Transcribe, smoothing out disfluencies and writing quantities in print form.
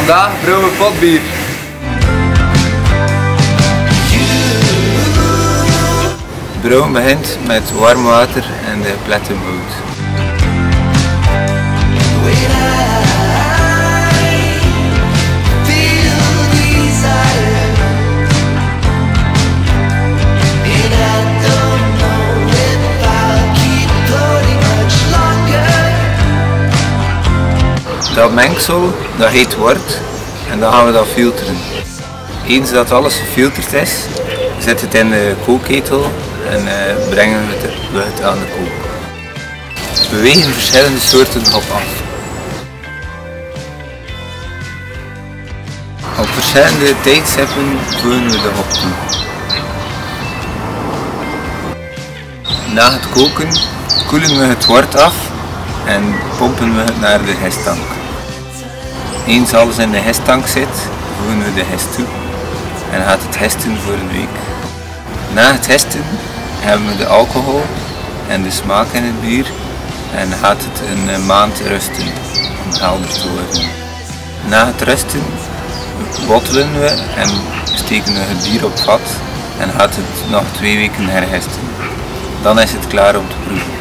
Vandaag brouwen we potbier. Brouwen begint met warm water en de plettenmout. Dat mengsel dat heet wort en dan gaan we dat filteren. Eens dat alles gefilterd is, zet het in de kookketel en brengen we het aan de kook. We wegen verschillende soorten hop af. Op verschillende tijdstippen voegen we de hop toe. Na het koken koelen we het wort af en pompen we het naar de histank. Eens alles in de histank zit, voegen we de hist toe en gaat het histen voor een week. Na het histen hebben we de alcohol en de smaak in het bier en gaat het een maand rusten om helder te worden. Na het rusten bottelen we en steken we het bier op vat en gaat het nog 2 weken herhisten. Dan is het klaar om te proeven.